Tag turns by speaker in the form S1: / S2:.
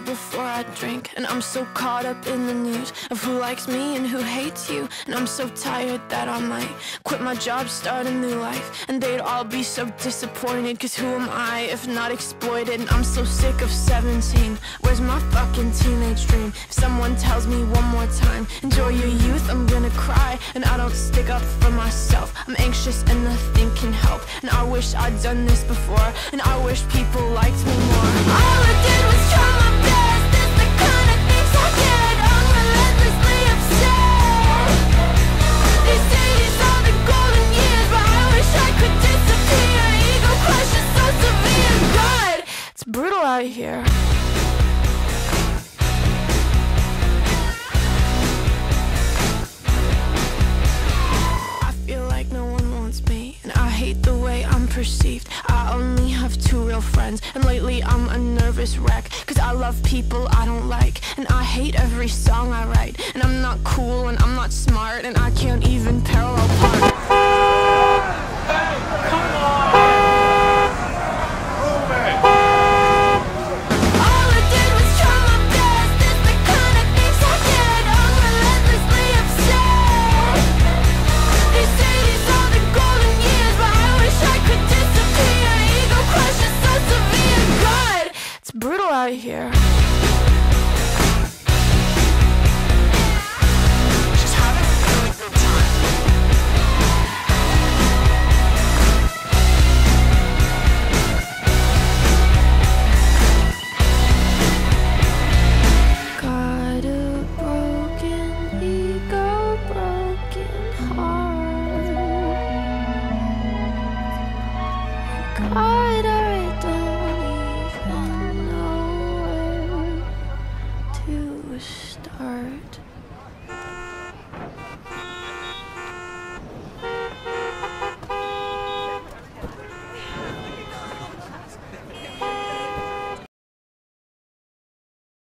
S1: before I drink, and I'm so caught up in the news of who likes me and who hates you. And I'm so tired that I might quit my job, start a new life, and they'd all be so disappointed, cause who am I if not exploited? And I'm so sick of 17, where's my fucking teenage dream? If someone tells me one more time, enjoy your youth, I'm gonna cry. And I don't stick up for myself, I'm anxious and nothing can help. And I wish I'd done this before, and I wish people liked me more. All I did was try my best, it's the kind of things I get. I'm relentlessly upset. They say these are the golden years, but I wish I could disappear. Ego crush is so severe. God, it's brutal out here. The way I'm perceived, I only have 2 real friends, and lately I'm a nervous wreck, cause I love people I don't like, and I hate every song I write. And I'm not cool and I'm not smart, and I can't even parallel park.